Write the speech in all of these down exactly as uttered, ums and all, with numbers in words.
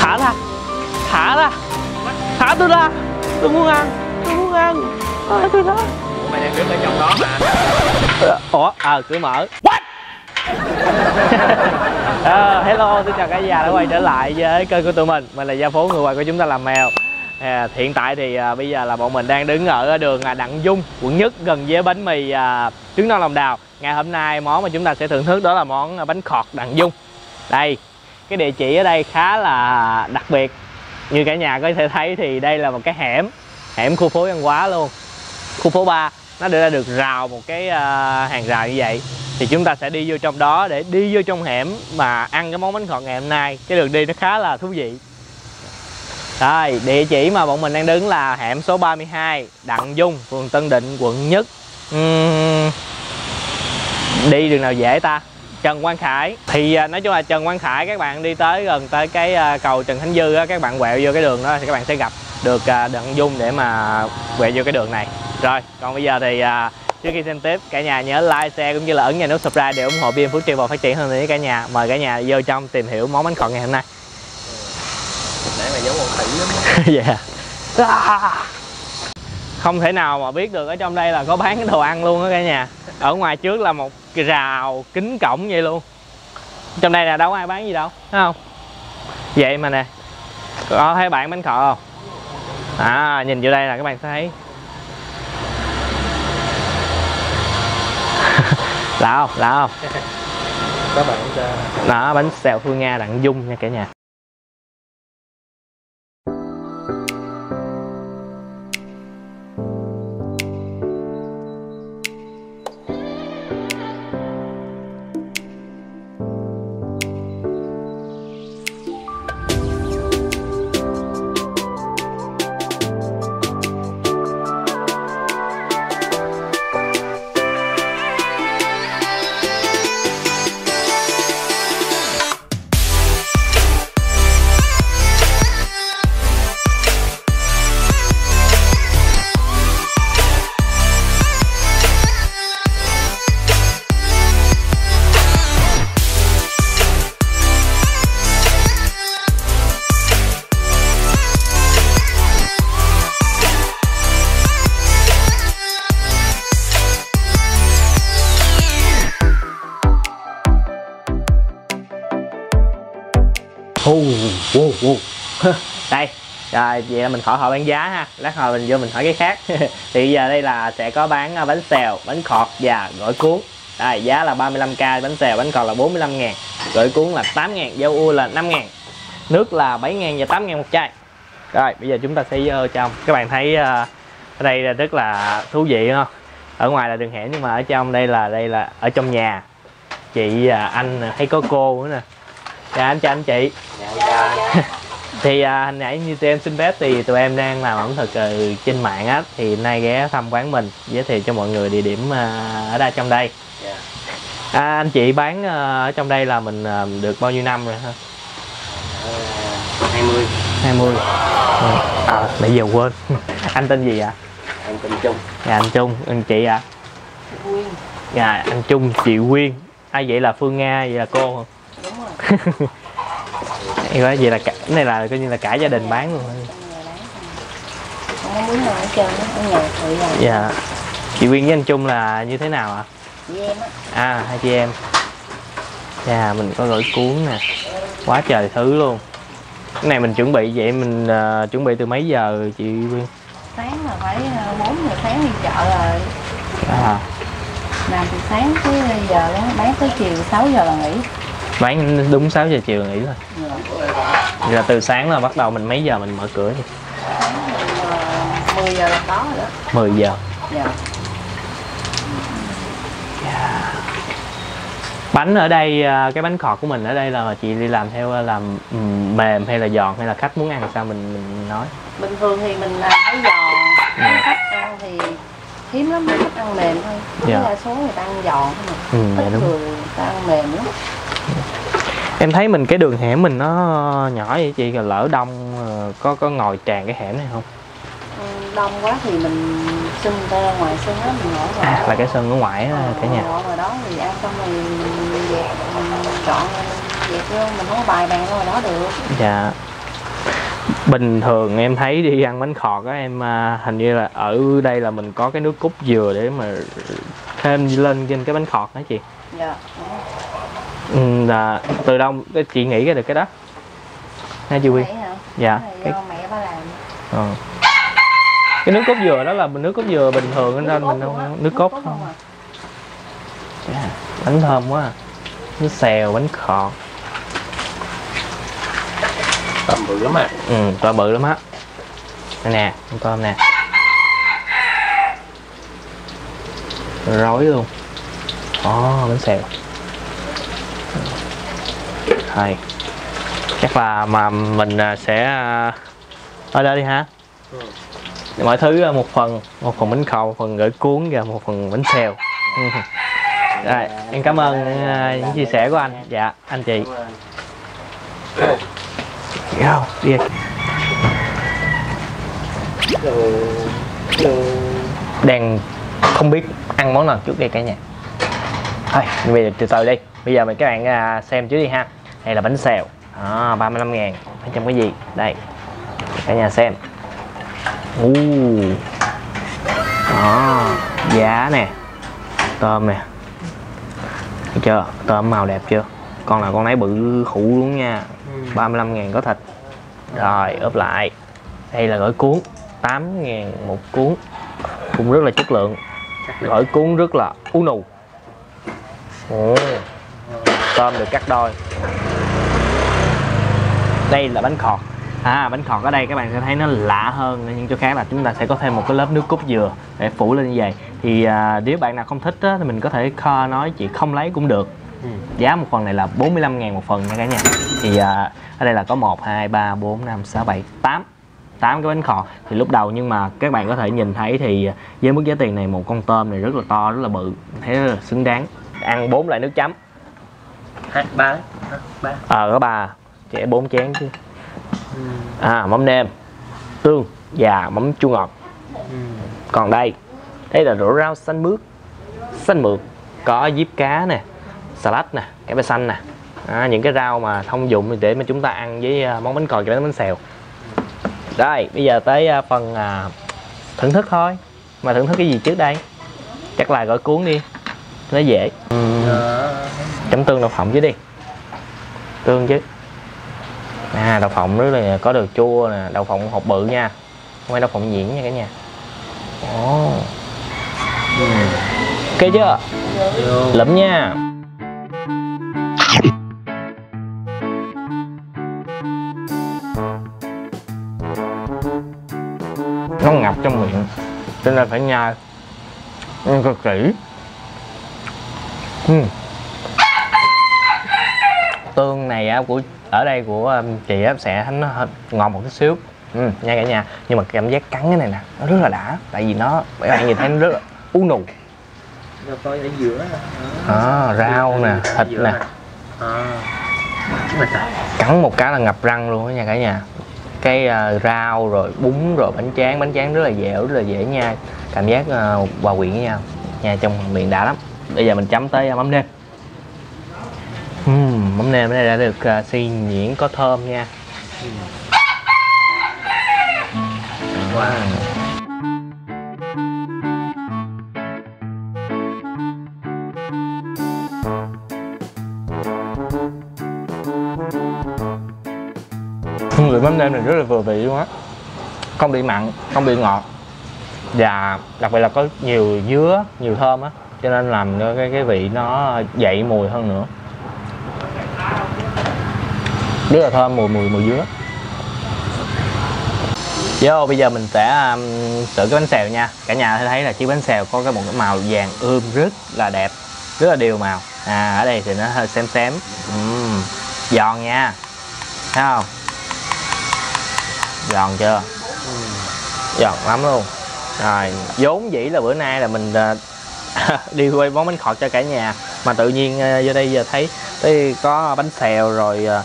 Thả ra, thả ra, thả tôi ra, tôi muốn ăn, tôi muốn ăn, thả tôi ra. Mày đang đứng ở trong đó mà. Ủa, ờ à, cửa mở. What? à, hello, xin chào cả nhà đã quay trở lại với kênh của tụi mình. Mình là Gia Phú, người ngoài của chúng ta làm mèo. À, hiện tại thì à, bây giờ là bọn mình đang đứng ở đường à, Đặng Dung, quận Nhất, gần với bánh mì à, trứng non lòng đào. Ngày hôm nay món mà chúng ta sẽ thưởng thức đó là món à, bánh khọt Đặng Dung. Đây, cái địa chỉ ở đây khá là đặc biệt. Như cả nhà có thể thấy thì đây là một cái hẻm, hẻm khu phố văn hóa luôn, khu phố ba. Nó đã được rào một cái uh, hàng rào như vậy. Thì chúng ta sẽ đi vô trong đó để đi vô trong hẻm mà ăn cái món bánh khọt ngày hôm nay. Cái đường đi nó khá là thú vị. Rồi, địa chỉ mà bọn mình đang đứng là hẻm số ba mươi hai Đặng Dung, phường Tân Định, quận Nhất. uhm, Đi đường nào dễ ta? Trần Quang Khải. Thì uh, nói chung là Trần Quang Khải, các bạn đi tới gần tới cái uh, cầu Trần Khánh Dư á, các bạn quẹo vô cái đường đó thì các bạn sẽ gặp được uh, Đặng Dung để mà quẹo vô cái đường này. Rồi, còn bây giờ thì uh, trước khi xem tiếp, cả nhà nhớ like, share cũng như là ấn vào nút subscribe để ủng hộ bê em Food Travel phát triển hơn nữa cả nhà. Mời cả nhà vô trong tìm hiểu món bánh khọt ngày hôm nay. Nãy mày giống con khỉ lắm. Dạ. Yeah. Không thể nào mà biết được ở trong đây là có bán cái đồ ăn luôn á cả nhà. Ở ngoài trước là một cái rào kính cổng vậy luôn. Trong đây là đâu có ai bán gì đâu, thấy không? Vậy mà nè, có thấy bạn bánh khọt không? À, nhìn vô đây là các bạn sẽ thấy. Lạ không? Lạ không? Các bạn đó, bánh xèo Phương Nga Đặng Dung nha cả nhà. Oh, wow, wow. Đây, rồi vậy là mình khỏi hỏi bán giá ha. Lát hồi mình vô mình hỏi cái khác. Thì giờ đây là sẽ có bán bánh xèo, bánh khọt và gỏi cuốn. Đây, giá là ba mươi lăm k bánh xèo, bánh khọt là bốn mươi lăm ngàn, gỏi cuốn là tám ngàn, dâu ua là năm ngàn, nước là bảy ngàn và tám ngàn một chai. Rồi, bây giờ chúng ta sẽ vô trong. Các bạn thấy uh, ở đây là rất là thú vị không? Ở ngoài là đường hẻm nhưng mà ở trong đây là đây là ở trong nhà. Chị uh, anh thấy có cô nữa nè. Dạ anh chào anh chị. Dạ, thì à, hồi nãy như tụi em xin phép thì tụi em đang làm ẩm thực uh, trên mạng á, thì nay ghé thăm quán mình, giới thiệu cho mọi người địa điểm uh, ở đây trong đây. Yeah. À, anh chị bán uh, ở trong đây là mình uh, được bao nhiêu năm rồi hả? hai mươi. hai mươi. À, nãy giờ quên. Anh tên gì ạ? Anh tên Trung. Dạ anh Trung. Anh chị ạ? Quyên. Dạ anh Trung, chị Quyên. À, vậy là Phương Nga, vậy là cô không? Đúng rồi. Vậy là cả, cái này là coi như là cả gia đình bán luôn. Không có muốn nào ở trên ở nhà tự làm. Dạ. Chị Quyên với anh Trung là như thế nào ạ? Chị em á. À, hai chị em. Dạ, mình có gỏi cuốn nè. Quá trời thứ luôn. Cái này mình chuẩn bị vậy mình uh, chuẩn bị từ mấy giờ chị Quyên? Sáng là phải bốn giờ sáng đi chợ rồi. À. Làm từ sáng tới giờ đó, bán tới chiều sáu giờ là nghỉ. Bán đúng sáu giờ chiều nghỉ thôi. Dạ. Vậy là từ sáng là bắt đầu mình mấy giờ mình mở cửa nhỉ? mười giờ là có rồi đó. mười giờ. Dạ. Yeah. Bánh ở đây, cái bánh khọt của mình ở đây là chị đi làm theo làm mềm hay là giòn, hay là khách muốn ăn sao mình mình nói? Bình thường thì mình làm cái giòn, yeah. Khách ăn thì hiếm lắm, khách ăn mềm thôi. Yeah. Đa số người ta ăn giòn thôi mà. Ừ, dạ đúng. Người ta ăn mềm lắm. Em thấy mình cái đường hẻm mình nó nhỏ vậy chị, lỡ đông có có ngồi tràn cái hẻm này không? Đông quá thì mình xin ra ngoài sân á, mình ngồi ngoài. À, là cái sân ở ngoài á cả nhà. Ngồi ngoài đó thì ăn xong rồi mình dẹp, mình chọn mình dẹp vô, mình không có bài bàn ra ngoài đó được. Dạ. Bình thường em thấy đi ăn bánh khọt á em, à, hình như là ở đây là mình có cái nước cốt dừa để mà thêm lên trên cái bánh khọt đó chị. Dạ. Ừ, là từ đâu chị nghĩ ra được cái đó? Nghe chị Quyên? Dạ. Cái do mẹ ba làm. Ờ. Cái nước cốt dừa đó là mình nước cốt dừa bình thường nên mình không nước cốt không. không à. Yeah, bánh thơm quá à. Nước xèo, bánh khọt. Tôm bự lắm à. Ừ, tôm bự lắm á. Đây nè, con tôm nè. Rối luôn. Ồ, bánh xèo. Hay. Chắc là mà mình sẽ ở đây đi ha. Ừ. Mọi thứ một phần, một phần bánh khọt, một phần gỏi cuốn và một phần bánh xèo. Ừ. Rồi, em cảm ơn uh, những chia sẻ của anh. Dạ, anh chị. Go, đi. Đang không biết ăn món nào trước đây cả nhà. Thôi, bây giờ từ từ đi. Bây giờ mình các bạn uh, xem trước đi ha. Đây là bánh xèo. Đó, ba mươi lăm ngàn. Ở trong cái gì? Đây. Cả nhà xem. Uh. Đó, giá nè. Tôm nè. Thấy chưa? Tôm màu đẹp chưa? Con nào con nấy bự khủ luôn nha. ba mươi lăm ngàn có thịt. Rồi ốp lại. Đây là gỏi cuốn tám ngàn một cuốn. Cũng rất là chất lượng. Gỏi cuốn rất là ú nù. Ồ. Tôm được cắt đôi. Đây là bánh khọt. À, bánh khọt ở đây các bạn sẽ thấy nó lạ hơn những chỗ khác là chúng ta sẽ có thêm một cái lớp nước cốt dừa để phủ lên như vậy. Thì à, nếu bạn nào không thích á, thì mình có thể kho nói chị không lấy cũng được. Ừ. Giá một phần này là bốn mươi lăm ngàn một phần nha cả nhà. Thì à, ở đây là có một, hai, ba, bốn, năm, sáu, bảy, tám tám cái bánh khọt. Thì lúc đầu nhưng mà các bạn có thể nhìn thấy thì với mức giá tiền này một con tôm này rất là to, rất là bự, thấy rất là xứng đáng. Ăn bốn loại nước chấm. Hai, ba đấy. Ba. Ờ, có ba. Trẻ bốn chén chứ. Ừ. À, mắm nêm, tương và mắm chua ngọt. Ừ. Còn đây, đây là rổ rau xanh mướt, xanh mượt, có diếp cá nè, salad nè, cải bẹ xanh nè. À, những cái rau mà thông dụng để mà chúng ta ăn với món bánh khọt và bánh xèo. Rồi, bây giờ tới phần à, thưởng thức thôi. Mà thưởng thức cái gì trước đây? Chắc là gỏi cuốn đi, nó dễ. Ừ. Chấm tương đậu phộng chứ đi. Tương chứ. À, đậu phộng rất là có được chua nè, đậu phộng hộp bự nha, không phải đậu phộng nhuyễn nha cả nhà. Ồ. Ừ. Ok chưa? Lụm nha. Nó ngập trong miệng cho nên phải nhai ăn cực kỹ. Ừ. Tương này á, của ở đây của chị á, sẽ nó ngọt một chút xíu. Ừ, nha cả nhà. Nhưng mà cảm giác cắn cái này nè nó rất là đã, tại vì nó các bạn nhìn thấy nó rất là ú nù. Coi ở giữa à, rau nè, thịt nè. À. Cắn một cái là ngập răng luôn á nha cả nhà. Cái uh, rau rồi bún rồi bánh tráng, bánh tráng rất là dẻo, rất là dễ nhai. Cảm giác uh, hòa quyện với nhau nha, trong miệng đã lắm. Bây giờ mình chấm tới uh, mắm nêm. Uhm, mắm nêm ở đây đã được uh, xay nhuyễn, có thơm nha. Wow. Hương vị mắm nêm này rất là vừa vị luôn á, không bị mặn, không bị ngọt, và đặc biệt là có nhiều dứa, nhiều thơm á, cho nên làm cho cái cái vị nó dậy mùi hơn nữa, rất là thơm, mùi mùi mùi dứa. Vô bây giờ mình sẽ um, sửa cái bánh xèo nha. Cả nhà thấy là chiếc bánh xèo có cái một cái màu vàng ươm rất là đẹp, rất là đều màu. À, ở đây thì nó hơi xém xém, uhm, giòn nha, thấy không? Giòn chưa? Ừ. Giòn lắm luôn. Rồi, vốn dĩ là bữa nay là mình uh, đi quay món bánh khọt cho cả nhà, mà tự nhiên uh, vô đây giờ thấy thấy có bánh xèo rồi. Uh,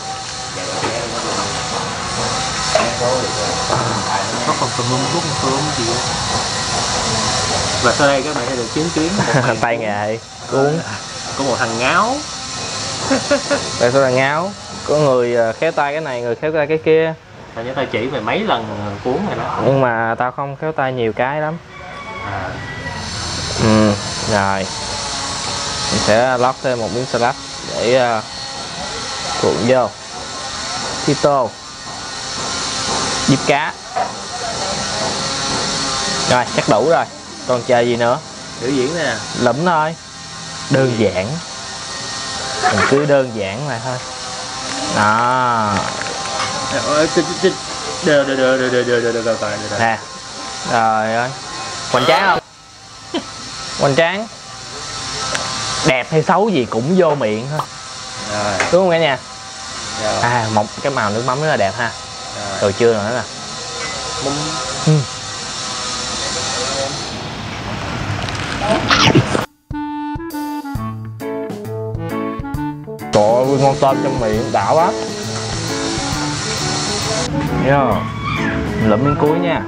có phần phần mông thuốc thơm gì đó. Và sau đây các bạn sẽ được chứng kiến một tay nghề cuốn, có một thằng ngáo. Đây số là ngáo, có người khéo tay cái này, người khéo tay cái kia. tao nhớ tao chỉ mày mấy lần cuốn rồi đó. Nhưng mà tao không khéo tay nhiều cái lắm. À. Ừ, rồi mình sẽ lót thêm một miếng salad để uh, cuộn vô. Tito diếp cá. Rồi chắc đủ rồi, còn chờ gì nữa. Biểu diễn nè. Lụm thôi, đơn giản, mình cứ đơn giản lại thôi đó. Được được được được được được được được được nè. Rồi ơi, hoành tráng không? Hoành tráng, đẹp hay xấu gì cũng vô miệng thôi. Rồi. Đúng không cả nhà? Rồi. À, một cái màu nước mắm rất là đẹp ha. Rồi. Rồi chưa nữa nè. Ừ. Trời ơi, ngon tôm trong miệng, đã quá. Yeah. Lụm miếng cuối nha.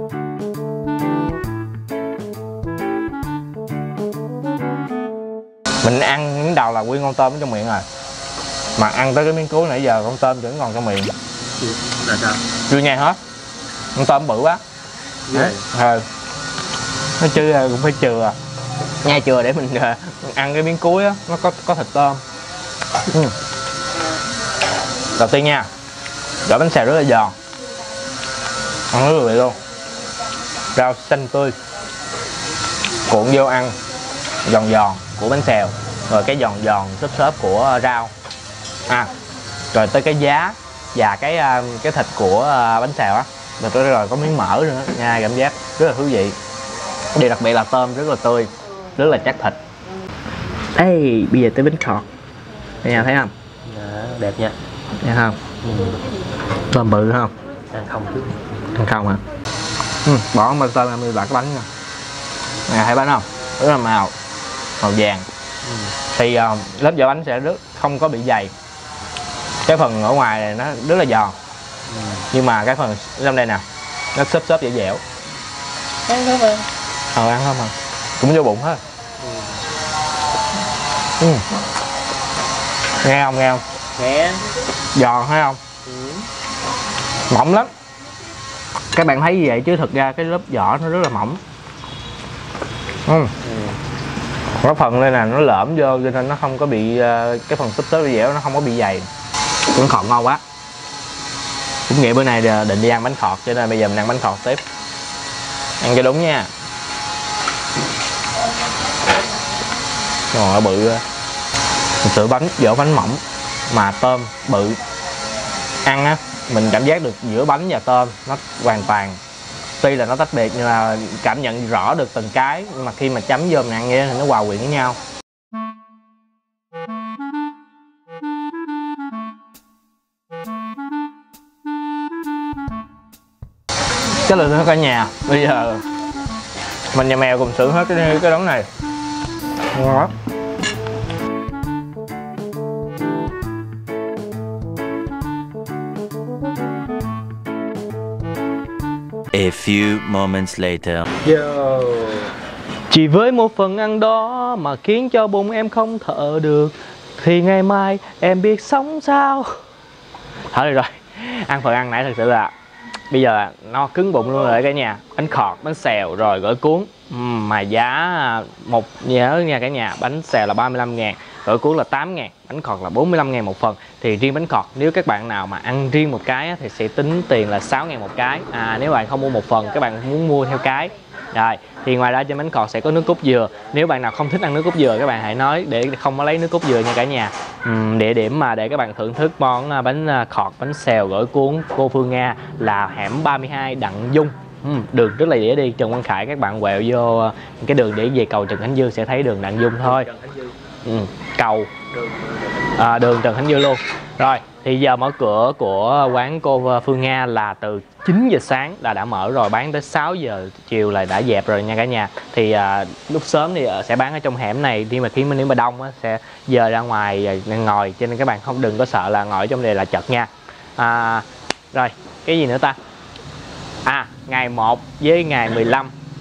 Mình ăn miếng đầu là nguyên con tôm ở trong miệng rồi. Mà ăn tới cái miếng cuối nãy giờ con tôm vẫn còn trong miệng. Là sao? Chưa nhai hết. Con tôm bự quá. Dạ. Ờ. Nó chưa cũng phải chừa. Nhai chừa để mình uh, ăn cái miếng cuối á, nó có có thịt tôm. Ừ. Đầu tiên nha, gỏi bánh xèo rất là giòn, ăn rất là vị luôn. Rau xanh tươi cuộn vô ăn, giòn giòn của bánh xèo, rồi cái giòn giòn xốp xốp của rau. À, rồi tới cái giá và cái cái thịt của bánh xèo á, rồi tới rồi có miếng mỡ nữa, nha, cảm giác rất là thú vị. Điều đặc biệt là tôm rất là tươi, rất là chắc thịt. Ê, bây giờ tới bánh khọt. Cả nhà thấy không? Dạ, đẹp nha. Thấy không? Ừ. Tôm bự không? Ăn không chứ. Ăn không hả? Ừ, bỏ bên tôm em đặt bánh nha. Nè, thấy bánh không? Rất là màu màu vàng. Ừ. Thì uh, lớp vỏ bánh sẽ rất không có bị dày. Cái phần ở ngoài này nó rất là giòn. Ừ. Nhưng mà cái phần trong đây nè, nó xốp xốp dẻo dẻo. Ăn thôi mà. Ờ, ăn không mà cũng vô bụng hết. Ừ. Ừ. Nghe không, nghe không? Nghe. Giòn thấy không? Ừ. Mỏng lắm. Các bạn thấy như vậy chứ thực ra cái lớp vỏ nó rất là mỏng. Ừ. Ừ. Cái phần đây nè nó lõm vô cho nên nó không có bị uh, cái phần xốp xốp dẻo nó không có bị dày. Bánh khọt ngon quá. Cũng nghĩ bữa nay định đi ăn bánh khọt cho nên bây giờ mình ăn bánh khọt tiếp. Ăn cho đúng nha. Rồi bự. Thực sự bánh vỏ bánh mỏng mà tôm bự. Ăn á mình cảm giác được giữa bánh và tôm nó hoàn toàn, tuy là nó tách biệt nhưng mà cảm nhận rõ được từng cái, nhưng mà khi mà chấm vô mình ăn nghe thì nó hòa quyện với nhau. Cái lượng nữa cả nhà, bây giờ mình và mèo cùng xử hết cái cái đống này. Ngon lắm. A few moments later. Yo. Chỉ với một phần ăn đó mà khiến cho bụng em không thở được, thì ngày mai em biết sống sao. Thôi được rồi, ăn phần ăn nãy thật sự là bây giờ nó cứng bụng luôn rồi cả nhà. Bánh khọt, bánh xèo rồi gỏi cuốn. uhm, Mà giá một, nhớ nha cả nhà, bánh xèo là ba mươi lăm ngàn, gỏi cuốn là tám ngàn, bánh khọt là bốn mươi lăm ngàn một phần. Thì riêng bánh khọt nếu các bạn nào mà ăn riêng một cái thì sẽ tính tiền là sáu ngàn một cái. À, nếu bạn không mua một phần, các bạn muốn mua theo cái. Rồi, thì ngoài ra trên bánh khọt sẽ có nước cốt dừa. Nếu bạn nào không thích ăn nước cốt dừa các bạn hãy nói để không có lấy nước cốt dừa nha cả nhà. uhm, Địa điểm mà để các bạn thưởng thức món bánh khọt, bánh xèo, gỏi cuốn cô Phương Nga là hẻm ba mươi hai Đặng Dung. uhm, Đường rất là dễ đi, Trần Văn Khải, các bạn quẹo vô cái đường để về cầu Trần Khánh Dư sẽ thấy đường Đặng Dung thôi. Ừ, cầu à, đường Trần Khánh Dư luôn. Rồi thì giờ mở cửa của quán cô Phương Nga là từ chín giờ sáng là đã mở rồi, bán tới sáu giờ chiều là đã dẹp rồi nha cả nhà. Thì à, lúc sớm thì sẽ bán ở trong hẻm này, nhưng mà khi mà nếu mà đông á, sẽ dời ra ngoài ngồi, cho nên các bạn không đừng có sợ là ngồi trong đây là chật nha. À, rồi cái gì nữa ta? À, ngày một với ngày mười lăm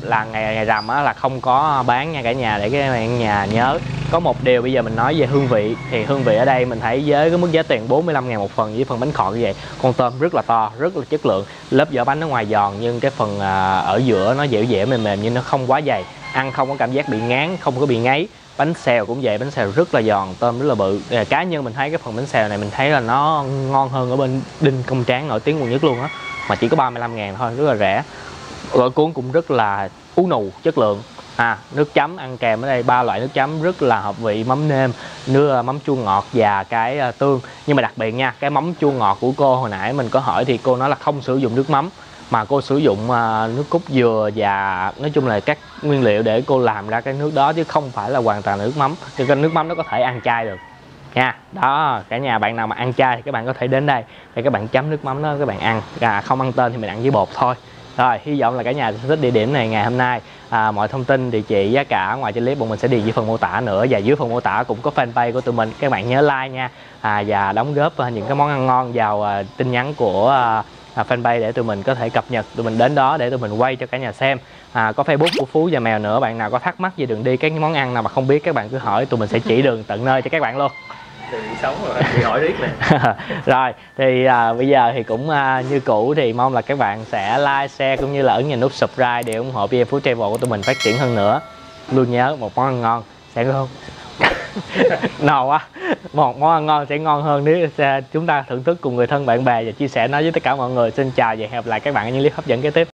là ngày ngày rằm á là không có bán nha cả nhà, để các bạn nhà nhớ. Có một điều bây giờ mình nói về hương vị, thì hương vị ở đây mình thấy với cái mức giá tiền bốn mươi lăm ngàn một phần với phần bánh khọt như vậy, con tôm rất là to, rất là chất lượng, lớp vỏ bánh nó ngoài giòn nhưng cái phần à, ở giữa nó dẻo dẻo mềm mềm nhưng nó không quá dày, ăn không có cảm giác bị ngán, không có bị ngấy. Bánh xèo cũng vậy, bánh xèo rất là giòn, tôm rất là bự. Cá nhân mình thấy cái phần bánh xèo này mình thấy là nó ngon hơn ở bên Đinh Công Tráng nổi tiếng quận Nhất luôn á, mà chỉ có ba mươi lăm ngàn thôi, rất là rẻ. Gỏi cuốn cũng rất là ú nù, chất lượng. À, nước chấm ăn kèm ở đây ba loại nước chấm rất là hợp vị, mắm nêm, nước mắm chua ngọt và cái uh, tương. Nhưng mà đặc biệt nha, cái mắm chua ngọt của cô hồi nãy mình có hỏi thì cô nói là không sử dụng nước mắm, mà cô sử dụng uh, nước cốt dừa và nói chung là các nguyên liệu để cô làm ra cái nước đó, chứ không phải là hoàn toàn là nước mắm. Cho nên nước mắm nó có thể ăn chay được nha. Đó, cả nhà bạn nào mà ăn chay thì các bạn có thể đến đây để các bạn chấm nước mắm đó các bạn ăn. À, không ăn tên thì mình ăn với bột thôi. Rồi, hy vọng là cả nhà thích địa điểm này ngày hôm nay. À, mọi thông tin, địa chỉ, giá cả ngoài trên clip bọn mình sẽ điền dưới phần mô tả nữa, và dưới phần mô tả cũng có fanpage của tụi mình, các bạn nhớ like nha. À, và đóng góp những cái món ăn ngon vào à, tin nhắn của à, à, fanpage để tụi mình có thể cập nhật, tụi mình đến đó để tụi mình quay cho cả nhà xem. À, có Facebook của Phú và Mèo nữa, bạn nào có thắc mắc gì đường đi các món ăn nào mà không biết các bạn cứ hỏi, tụi mình sẽ chỉ đường tận nơi cho các bạn luôn. Thì sống rồi, bị hỏi riết nè. Rồi thì à, bây giờ thì cũng à, như cũ thì mong là các bạn sẽ like, share cũng như là ấn vào nút subscribe để ủng hộ vê em Food Travel của tụi mình phát triển hơn nữa. Luôn nhớ một món ăn ngon sẽ ngon no quá, một món ăn ngon sẽ ngon hơn nếu chúng ta thưởng thức cùng người thân bạn bè và chia sẻ nó với tất cả mọi người. Xin chào và hẹn gặp lại các bạn ở những clip hấp dẫn kế tiếp.